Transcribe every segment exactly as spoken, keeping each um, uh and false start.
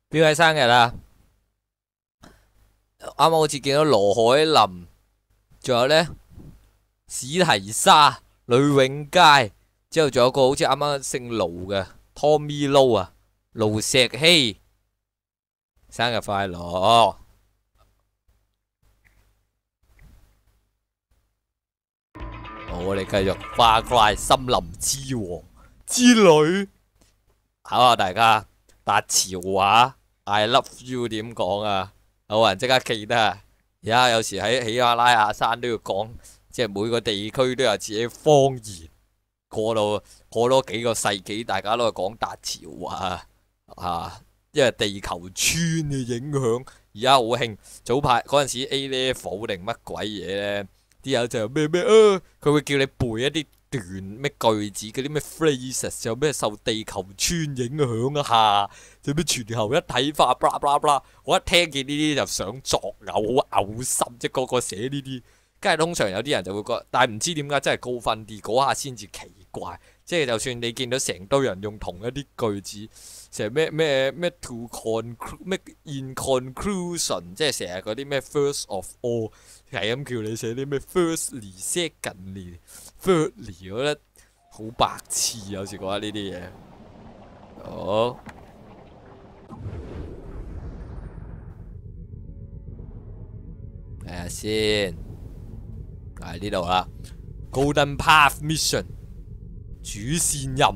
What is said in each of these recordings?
邊位生日啊？啱啱好似見到羅海林，仲有呢史提莎、呂永佳，之後仲有個好似啱啱姓盧嘅 Tommy Low 啊，盧石希，生日快樂！我哋繼續花怪森林之王之旅，考下大家達潮話 I love you 點講啊？有冇人即刻記得啊？而家有時喺喜馬拉雅山都要講，即係每個地區都有自己方言。過到過多幾個世紀，大家都係講達潮話啊，因為地球村嘅影響，而家好興。早排嗰陣時 A level 定乜鬼嘢呢？啲友就咩咩啊，佢會叫你背一啲段咩句子，嗰啲咩 phrases，就咩受地球村影響下，就咩全球一體化，blah blah blah。我一聽見呢啲就想作嘔，好嘔心，即係個個寫呢啲。跟住通常有啲人就會覺得，但係唔知點解真係高分啲，嗰下先至奇怪。即係就算你見到成堆人用同一啲句子，成咩咩咩 to conclude 咩 in conclusion， 即係成日嗰啲咩 first of all， 係咁叫你寫啲咩 firstly、secondly、thirdly， 我覺得好白痴，有時覺得呢啲嘢。好，睇下先，係呢度啦 ，Golden Path Mission。主線任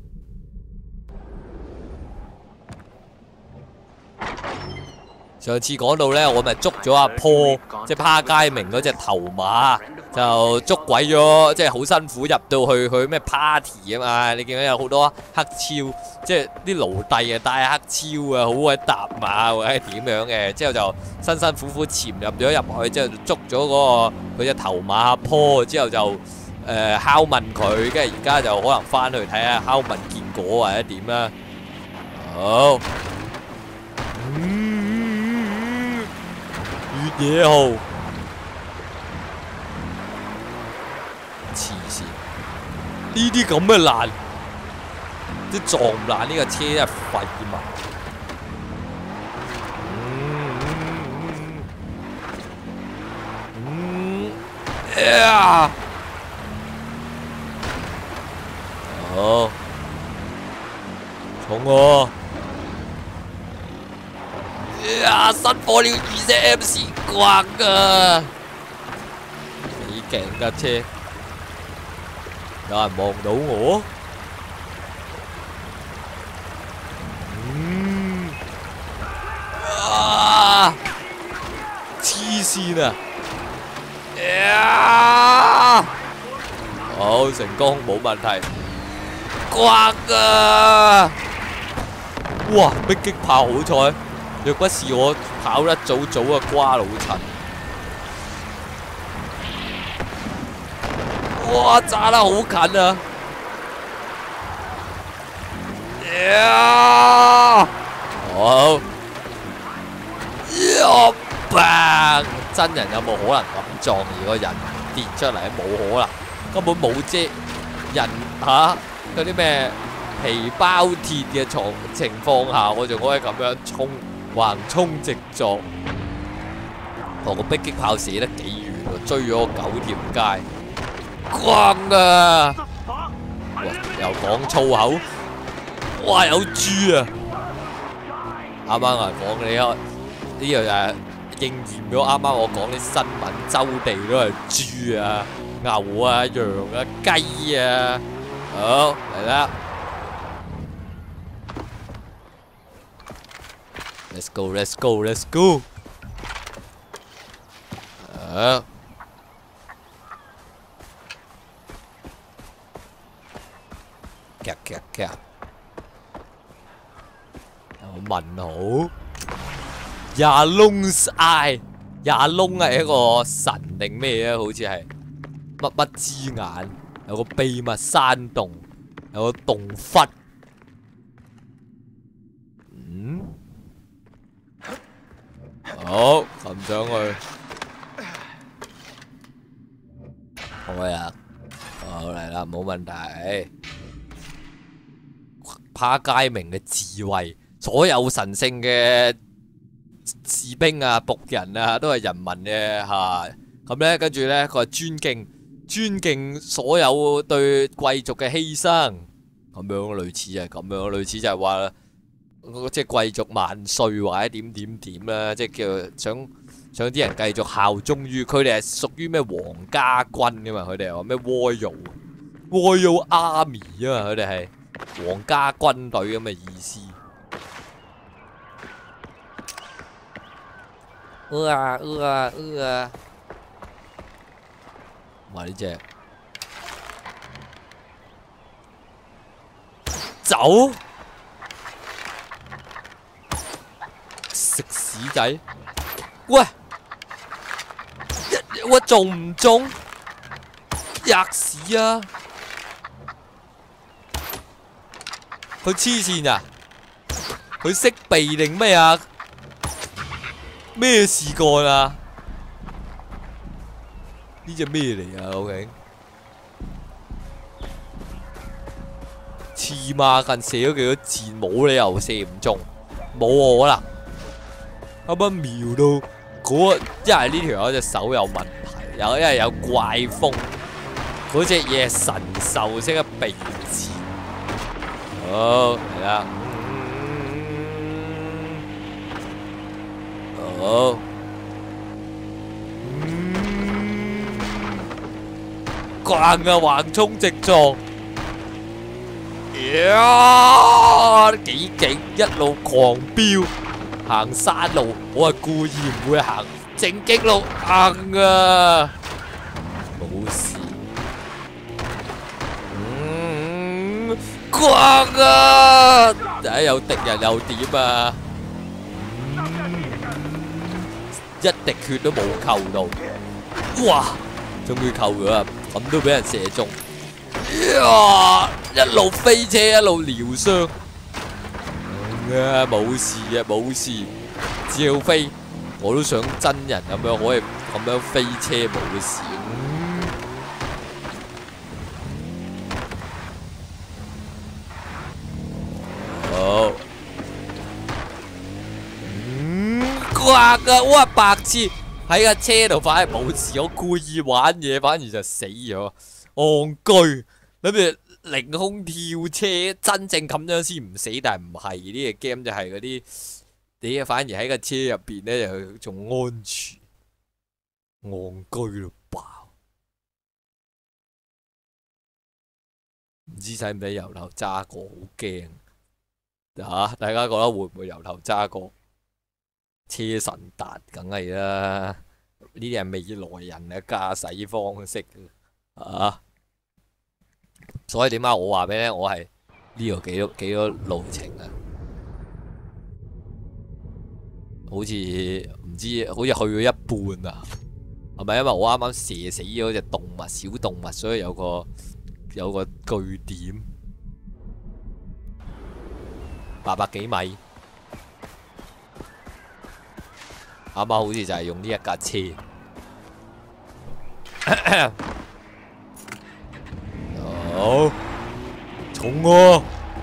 上次講到呢，我咪捉咗阿坡，即係趴街明嗰隻頭馬，就捉鬼咗，即係好辛苦入到去佢咩 party 啊嘛！你見到有好多黑超，即係啲奴隸啊帶黑超啊，好鬼搭馬或者點樣嘅，之後就辛辛苦苦潛入咗入去，之後就捉咗嗰個佢隻頭馬阿坡，之後就。誒、呃、拷問佢，跟住而家就可能翻去睇下拷問結果或者點啦。好，嗯，越野號，黐線，呢啲咁嘅爛，都撞唔爛呢個車真係廢物。嗯，嗯，呀！好，重喎！呀，新火了二隻 M C 刮啊！幾勁架車！有人望到我？嗯，啊！黐線啊！呀！好，成功，冇問題。刮啊！哇！迫擊炮好彩，若不是我跑得早早啊，瓜老襯。哇！炸得好近啊！呀！好，呀！bang！真人有冇可能咁撞而個人跌出嚟？冇可能，根本冇遮人嚇。嗰啲咩皮包鐵嘅狀情況下，我仲可以咁樣衝橫衝直撞。我個迫擊炮射得幾遠喎，追咗我九條街。咣啊！哇！又講粗口，哇！有豬啊！啱啱啊講你啊，呢樣誒應驗咗啱啱我講啲新聞，周地都係豬啊、牛啊、羊啊、雞啊。好，嚟啦 ！Let's go, let's go, let's go！ 好，夾夾夾，有問號 ？Yalong's Eye，Yalong係一個神定咩啊？好似係乜乜之眼。有個秘密山洞，有個洞窟。嗯，好，撳上去。開啊！好嚟啦，冇問題。趴街明嘅智慧所有神聖嘅士兵啊、僕人啊，都係人民嘅嚇。咁咧，跟住咧，佢話尊敬尊敬所有對貴族嘅犧牲，咁樣類似就係咁樣，類似就係話即係貴族萬歲或者點點點啦，即係叫想想啲人繼續效忠於佢哋係屬於咩皇家軍噶嘛，佢哋係話咩 Royal Royal Army 啊嘛，佢哋係皇家軍隊咁嘅意思。呃啊呃啊呃啊！哇！呢隻走食屎仔！喂！一我中唔中？吔屎啊！佢黐線啊！佢識避定咩啊？咩事幹啊？呢隻咩嚟啊？究竟黐孖筋射咗幾多箭，冇理由射唔中，冇可能。啱啱瞄到嗰一係呢條友隻手有問題，有一係有怪風，嗰隻嘢神獸識得避箭。好嚟啦！好。慣啊，橫衝直撞，呀幾勁，一路狂飆，行山路，我係故意唔會行正經路行啊，冇事。嗯，慣啊，第一有敵人又點啊？一滴血都冇扣到，哇！終於扣咗啦，咁都俾人射中，呀！一路飛車一路療傷，啊冇事嘅冇事，照飛，我都想真人咁樣可以咁樣飛車冇事。好，嗯，刮噶，哇白痴！喺架車度反而冇事，我故意玩嘢，反而就死咗，戇居，諗住凌空跳車，真正咁樣先唔死，但係唔係呢個 game 就係嗰啲，你反而喺架車入邊咧就仲安全，戇居到爆，唔知使唔使由頭揸過，好驚嚇！大家覺得會唔會由頭揸過？車神達梗係啦，呢啲係未來人嘅駕駛方式啊！所以點解我話俾你聽，我係呢個幾多幾多路程啊？好似唔知，好似去咗一半啊？係咪因為我啱啱射死咗隻動物小動物，所以有個有個據點八百幾米？啱啱好似就係用呢一架車，好重喎！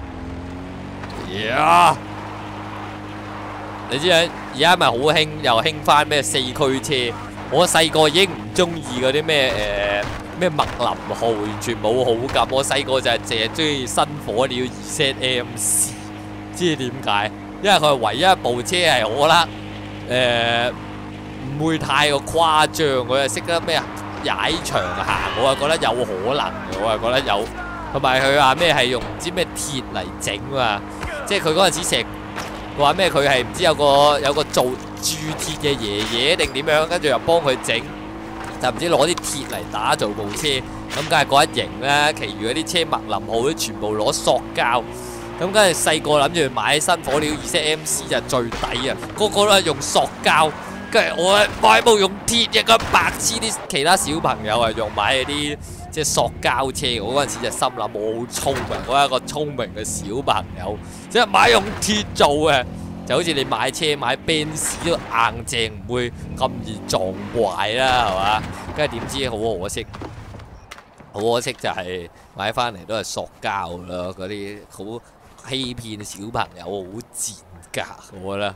呀！你知唔知而家咪好興又興翻咩四驅車？我細個已經唔中意嗰啲咩誒咩麥林號，完全冇好感。我細個就係淨係中意新火鳥 Z M C， 知點解？因為佢係唯一一部車係我覺得。誒唔會太過誇張，佢係識得咩踩長行，我係覺得有可能嘅，我係覺得有。同埋佢話咩係用唔知咩鐵嚟整啊，即係佢嗰陣時成佢話咩佢係唔知有個有個做鑄鐵嘅爺爺定點樣，跟住又幫佢整，就唔知攞啲鐵嚟打造部車，咁梗係嗰一型啦。其餘嗰啲車麥林號都全部攞塑膠。咁跟住細個諗住買新火鳥 Z M C 就最抵啊！個個都係用塑膠，跟住我買部用鐵嘅，咁白痴啲其他小朋友係用買嗰啲即係塑膠車。我嗰陣時就心諗我好聰明，我係一個聰明嘅小朋友，即係買用鐵做嘅，就好似你買車買 Benz 都硬淨，唔會咁易撞壞啦，係嘛？跟住點知好可惜，好可惜就係買翻嚟都係塑膠咯，嗰啲好。欺騙小朋友好賤。 格，我覺得。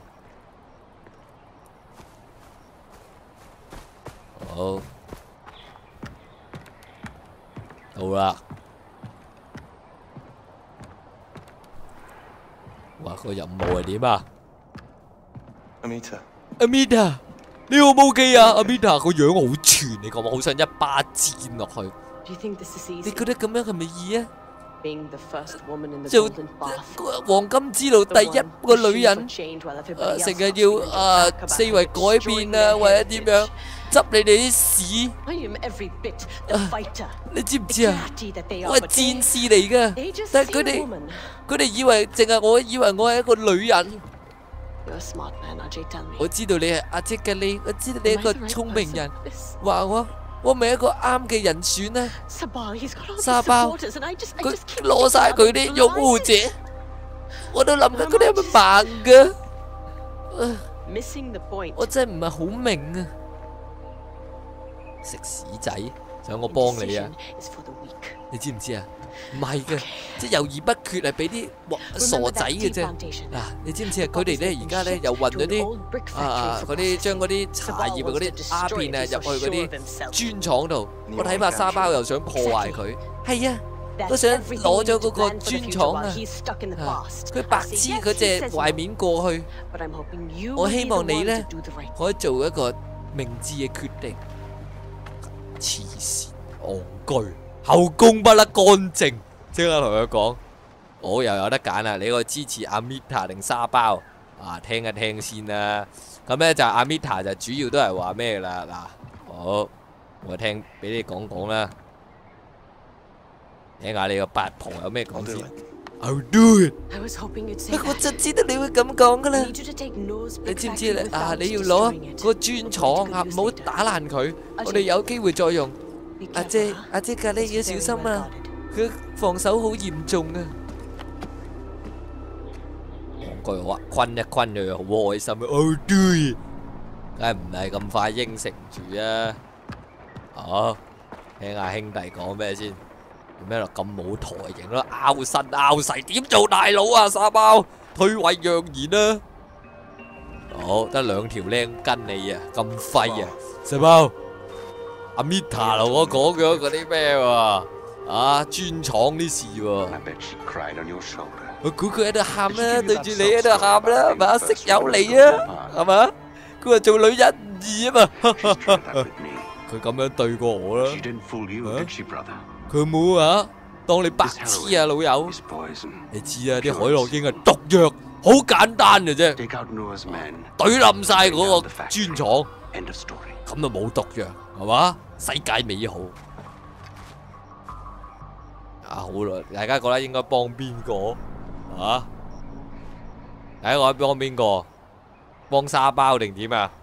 好，到啦。哇！個任務係點啊 Amita，Amita， 你好冇記啊 ？Amita 個樣好串，你講話好想一巴煎落去。你覺得咁樣係咪易啊？做黃金之路第一個女人，誒成日要誒四圍改變啊，或者點樣執你哋啲屎。你知唔知啊？我係戰士嚟㗎，但係佢哋佢哋以為淨係我以為我係一個女人。我知道你係阿姐嘅你，我知道你係一個聰明人，話我。我咪一個啱嘅人選啊！沙包，佢攞晒佢啲擁護者，我都諗緊佢哋係咪盲㗎？我真係唔係好明啊！食屎仔，想我幫你啊？你知唔知啊？唔係嘅，即係猶豫不決係俾啲傻仔嘅啫。嗱，你知唔知啊？佢哋咧而家咧又運咗啲啊嗰啲將嗰啲茶葉啊嗰啲鴉片啊入去嗰啲磚廠度。我睇怕沙包又想破壞佢。係啊，都想攞咗嗰個磚廠啊！佢白痴佢隻懷面過去。我希望你咧可以做一個明智嘅決定。黐線，戇居。後宮不甩乾淨，即刻同佢講，我又有得揀啦！你個支持阿 Mita 定沙包啊？聽一聽先啦。咁咧就阿 Mita 就主要都係話咩啦？嗱，好，我聽俾你講講啦，聽下你個八婆有咩講先。I'll do it。我就知道你會咁講噶啦。你知唔知咧？啊，你要攞個磚廠啊，唔好打爛佢，我哋有機會再用。阿姐，阿姐咖喱要小心啊！佢防守好嚴重啊！戇居話坤一坤佢好開心啊！哦對，梗係唔係咁快應承住啊！好，聽下兄弟講咩先？做咩咯？咁冇台型咯，拗身拗勢，點做大佬啊？沙包，退位讓賢啊！好，得兩條僆跟你啊，咁廢啊，沙包。阿 Mita 同我講咗嗰啲咩喎？啊，磚廠啲事喎。我估佢喺度喊啦，對住你喺度喊啦，係嘛？識有你啊，係嘛？佢話做女人唔易啊嘛。佢咁樣對過我啦。佢冇啊，當你白痴啊，老友。你知啊，啲海洛因係毒藥，好簡單嘅啫。懟冧晒嗰個磚廠，咁就冇毒藥。係嘛？世界美好啊！好啦，大家覺得應該幫邊個啊？大家覺得幫邊個？幫沙包定點啊？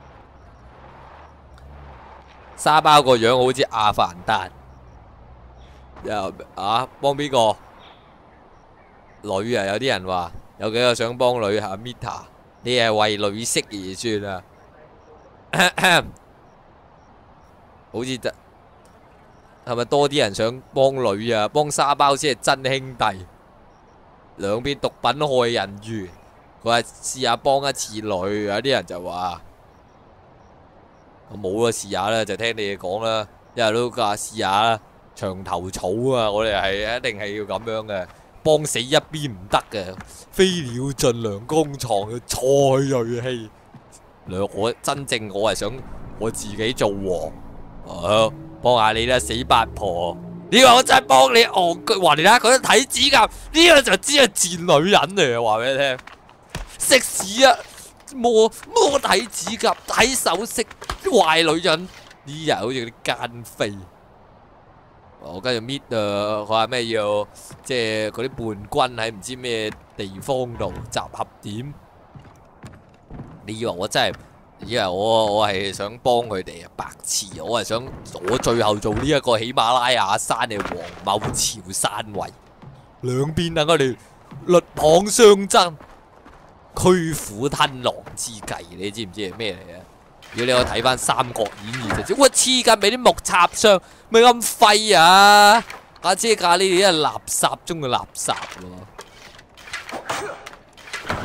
沙包個樣好似阿凡達，又啊幫邊個？女啊！有啲人話有幾個想幫女啊 Mita， 你係為女色而算啊！好似就係咪多啲人想幫女啊？幫沙包先係真兄弟，兩邊毒品害人緣。佢話試下幫一次女，有啲人就話我冇啊，試下啦，就聽你哋講啦。一日都話試下啦，牆頭草啊！我哋係一定係要咁樣嘅，幫死一邊唔得嘅。飛鳥盡，良弓藏，要蔡銳氣。我真正我係想我自己做王。哦，幫下你啦，死八婆！你話我真係幫你戇居，話你睇下佢睇指甲，呢個就知係賤女人嚟嘅，話俾你聽。食屎啊！摸摸睇指甲，睇首飾，壞女人，呢人好似啲奸妃。我跟住搣啊，佢話咩要即係嗰啲叛軍喺唔知咩地方度集合點。你以為我真係？以為我我係想幫佢哋啊，白痴！我係想我最後做呢一個喜馬拉雅山嘅黃某潮山位，兩邊等我哋鷸蚌相爭，驅虎吞狼之計，你知唔知係咩嚟嘅？如果你可以睇翻《三國演義》就知，哇！黐筋俾啲木插傷，咪咁廢啊！阿姐咖喱你係垃圾中嘅垃圾喎。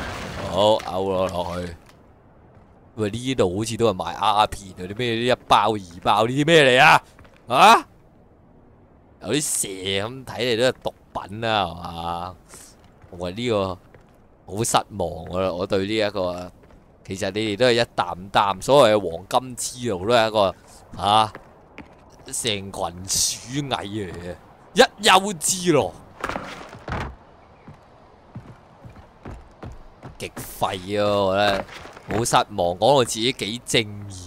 好，勾咗落去。喂，呢度好似都係賣鴉片啊！啲咩啲一包二包呢啲咩嚟啊？啊？有啲蛇咁睇嚟都係毒品啊，係嘛？我呢個好失望啊！我對呢、這、一個，其實你哋都係一擔擔，所謂嘅黃金之路都係一個嚇成群鼠蟻嚟嘅一丘之貉，極廢啊！我覺得好失望，講到自己幾正義。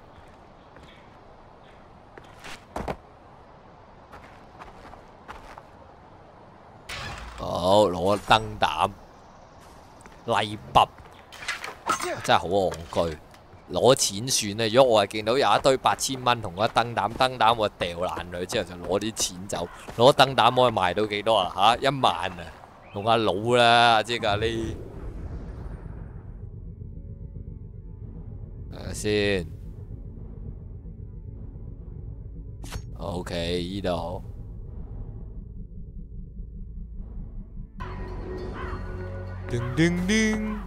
好，攞燈膽，麗筆，真係好戇居。攞錢算啦，如果我係見到有一堆八千蚊同個燈膽，燈膽我掉爛佢之後就攞啲錢走。攞燈膽可以賣到幾多啊？吓，一萬啊！同阿佬啦，即係呢。睇下先。OK， 呢度。叮叮叮！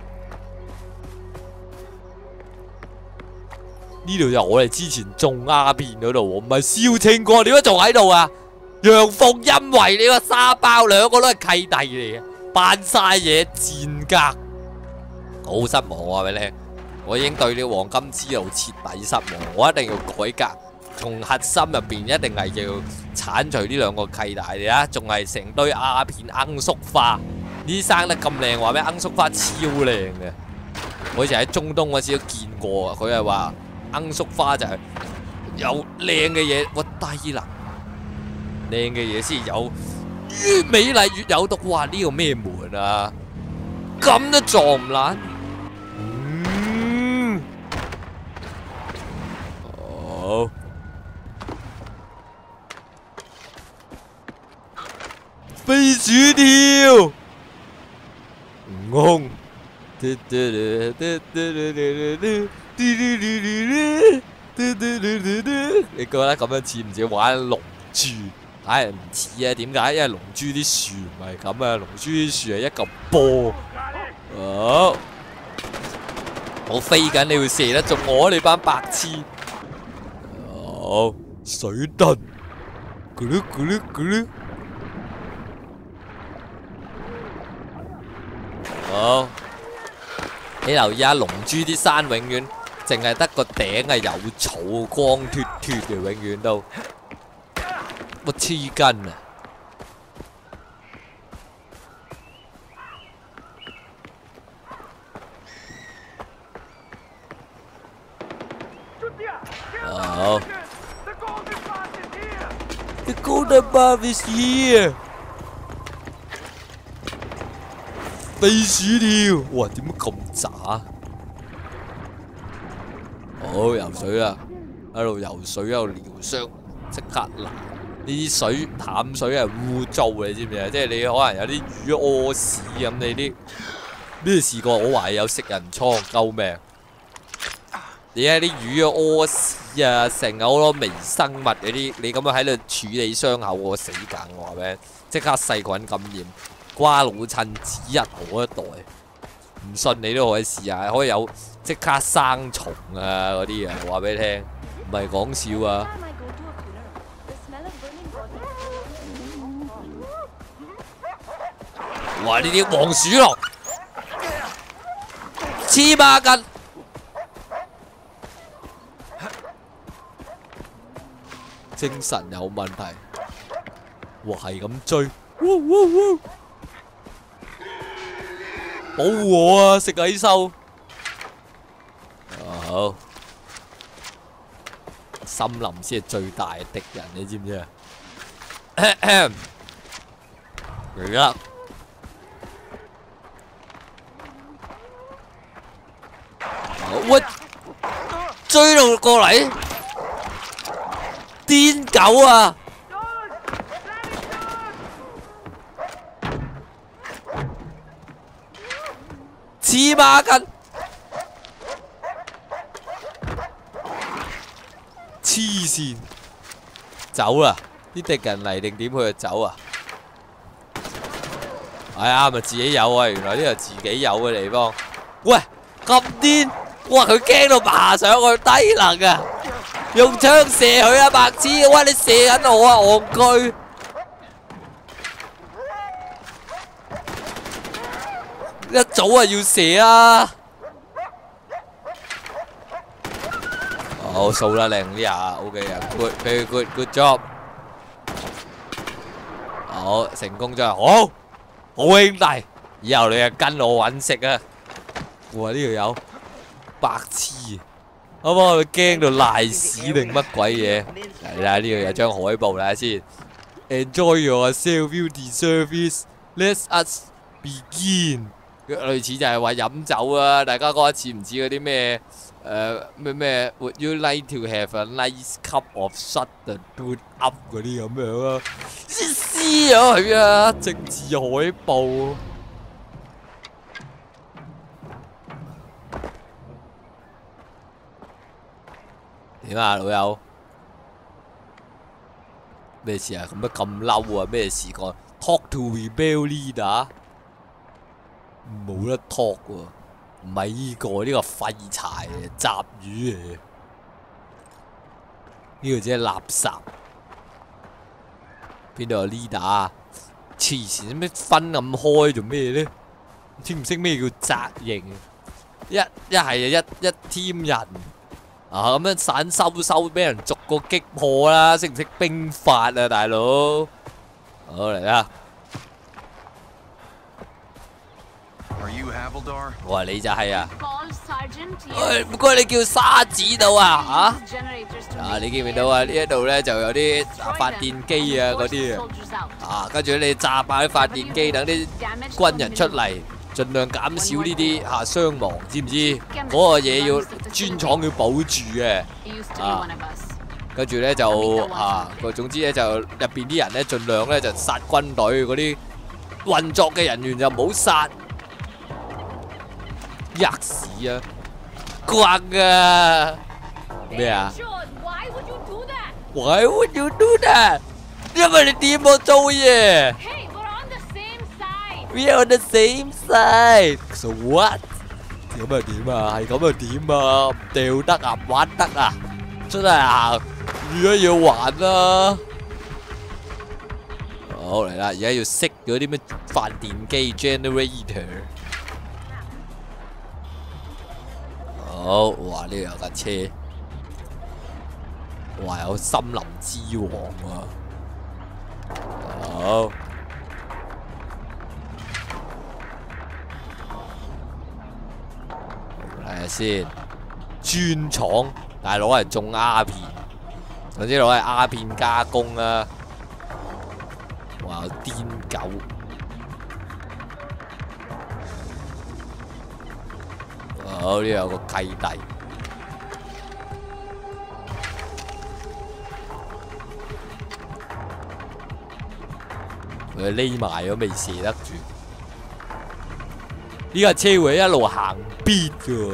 呢度就我哋之前種鴉片嗰度喎，唔係蕭清國，點解仲喺度啊？楊鳳因為呢個沙包兩個都係契弟嚟嘅，扮晒嘢賤格，好失望我話俾你聽，我已經對呢個黃金之路徹底失望，我一定要改革，從核心入邊一定係要剷除呢兩個契弟嚟啊！仲係成堆鴉片罌粟花。呢啲生得咁靚，話咩罌粟花超靚嘅，我以前喺中東嗰時都見過啊。佢係話罌粟花就係有靚嘅嘢，哇低能，靚嘅嘢先有，越美麗越有毒。哇！呢個咩門啊？咁都撞唔爛？嗯，好，飛鼠跳。悟空，你覺得咁樣似唔似玩龍珠？唉，唔似啊！點解？因為龍珠啲樹唔係咁啊，龍珠啲樹係一嚿波。好，我飛緊，你會射得中我？你班白痴！好，水遁，咕嚕咕嚕咕嚕。好，你留意下龍珠啲山永遠淨係得個頂係有草，光脫脫嘅，永遠都我黐筋啊！好 ，The golden bar is here。飛鼠跳，哇！點解咁渣？好游水啦，喺度游水喺度療傷，即刻嗱！呢啲水淡水係污糟嘅，你知唔知啊？即係你可能有啲魚屙屎咁，你啲呢啲試過，我懷疑有食人瘡，救命！你睇啲魚屙屎啊，成日好多微生物嗰啲，你咁樣喺度處理傷口，我死梗！我話俾你，即刻細菌感染。瓜老襯指日好一代，唔信你都可以試下，可以有即刻生蟲啊嗰啲啊，話俾你聽，唔係講笑啊！哇！呢啲黃鼠狼黐孖筋，精神有問題，哇係咁追，哇哇哇！保護我啊！食蟻獸。好，森林先係最大嘅敵人，你知唔知啊？嚟啦！喂，追到過嚟，癲狗啊！黐孖筋，黐線，走啦！啲敵人嚟定點佢就走啊？ 係啊，咪自己有啊！原來呢個自己有嘅地方。喂，咁癲！哇，佢驚到爬上去，低能啊！用槍射佢啊，白痴！喂，你射緊我啊，戇居！一早啊要射啊！好數啦，靚啲啊 ，OK 啊 ，good very good good job。好，成功咗，好，好兄弟，以後你就跟我揾食啊！哇，呢條友白痴，好唔好？佢驚到賴屎定乜鬼嘢？嚟啦，呢度有張海報睇下先。Enjoy yourself, you deserve it. Let us begin。類似就係話飲酒啊，大家覺得似唔似嗰啲咩？誒咩咩 ？Would you like to have a nice cup of shut the dude up 嗰啲咁樣啊？撕咗佢啊！政治海報。點啊，老友？咩事啊？咁乜咁嬲啊？咩事講 ？Talk to rebel leader。冇得 talk 喎，唔係呢個呢個廢柴嚟，雜魚嚟，呢個只係垃圾。邊度有 leader 啊？黐線咩分咁開做咩咧？識唔識咩叫責任？一一係一一 team 人啊咁樣散收收，俾人逐個擊破啦！識唔識兵法啊，大佬？好嚟啦！我話你就係啊！喂，唔該你叫沙子到啊嚇！啊，你見唔見到啊？呢一度咧就有啲發電機啊嗰啲啊，啊跟住你炸爆啲發電機，等啲軍人出嚟，盡量減少呢啲嚇傷亡，知唔知？嗰個嘢要專廠要保住嘅啊！跟住咧就啊，總之咧就入邊啲人咧盡量咧就殺軍隊嗰啲運作嘅人員就唔好殺。吔屎啊！轟啊！咩啊 ？Why would you do that？ 因為你點我做嘢 ？We are on the same side。So what？ 咁啊點啊？係咁啊點啊？唔掉得啊？唔玩得啊？真係啊！如果要玩啦。好嚟啦！而家要熄嗰啲咩發電機 generator。好，哇！呢度有架車，哇！有森林之王啊！好，睇下先，專廠，但係攞嚟種鴉片，總之攞嚟鴉片加工啊！哇！有癲狗。好，呢度有個契弟，佢匿埋咗未射得住。呢架車會一路行必㗎。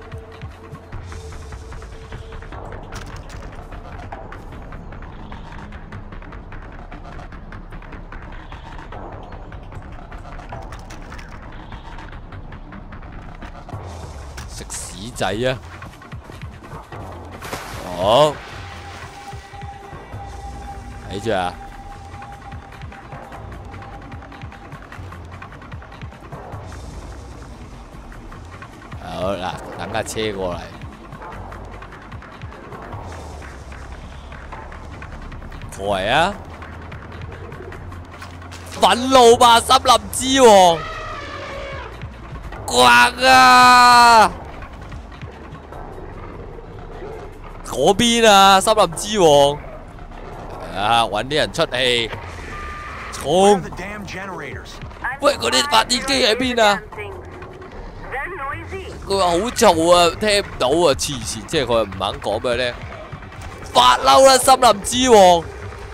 食屎仔啊！好，睇住啊！好啦，等架車過嚟。過嚟啊！憤怒吧，森林之王！轟啊！嗰邊啊，森林之王啊，揾啲人出氣，衝！喂，嗰啲發電機喺邊啊？佢話好嘈啊，聽唔到啊，黐線！即係佢唔肯講俾你聽。發嬲啦，森林之王！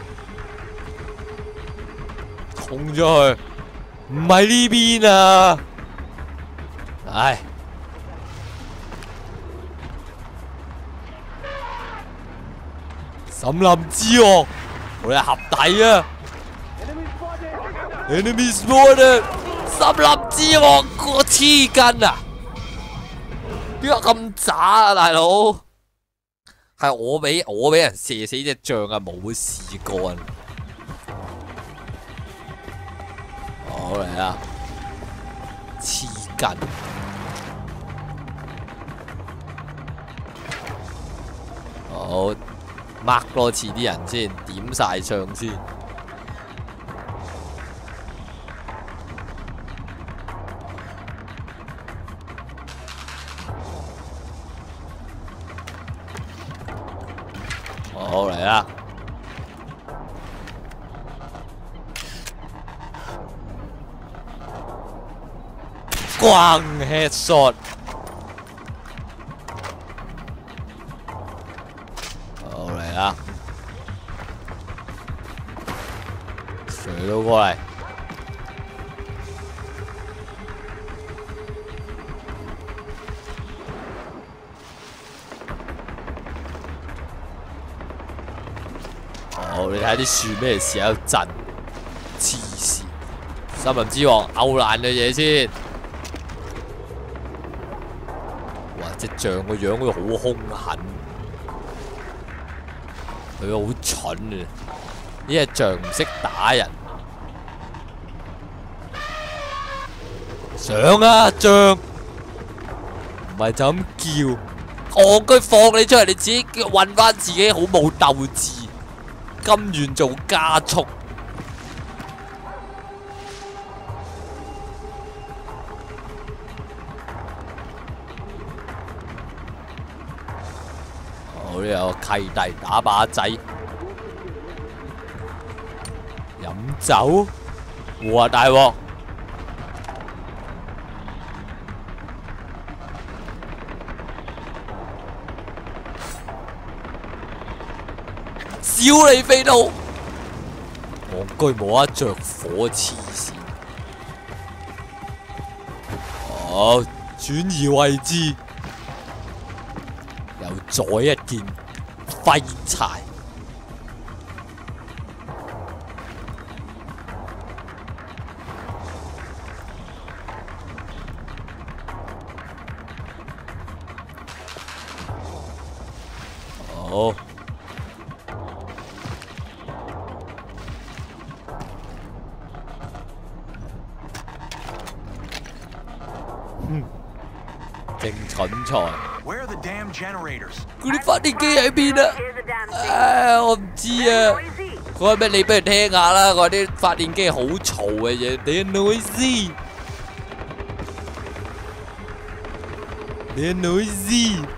衝咗去，唔係呢邊啊！唉。森林之王，我哋合體啊 ！Enemy spotted！ 森林之王個黐筋啊！點解咁渣啊，大佬？係我俾我俾人射死隻象啊，冇事幹。好嚟啦，黐筋。好 mark 多次啲人先，點晒象先。好嚟啦！咣 headshot。好嚟啦！射到過嚟。好，你睇啲樹咩時候震？黐線！森林之王勾爛嘅嘢先。哇！隻象個樣好似好兇狠，佢好蠢啊！呢隻象唔識打人。上啊，象！唔係就咁叫，戇居放你出嚟，你自己運翻自己，好冇鬥志。甘願做加速，好呢有契弟打把仔，飲酒，哇大鑊！笑你飛到，戇居冇得着火，黐線！好，轉移位置，又再一件廢柴。好。嗯，正蠢材。嗰啲發電機喺邊啊？唉，我唔知啊。嗰咩你俾人聽下啦，嗰啲發電機好嘈嘅嘢 ，they're noisy，they're noisy。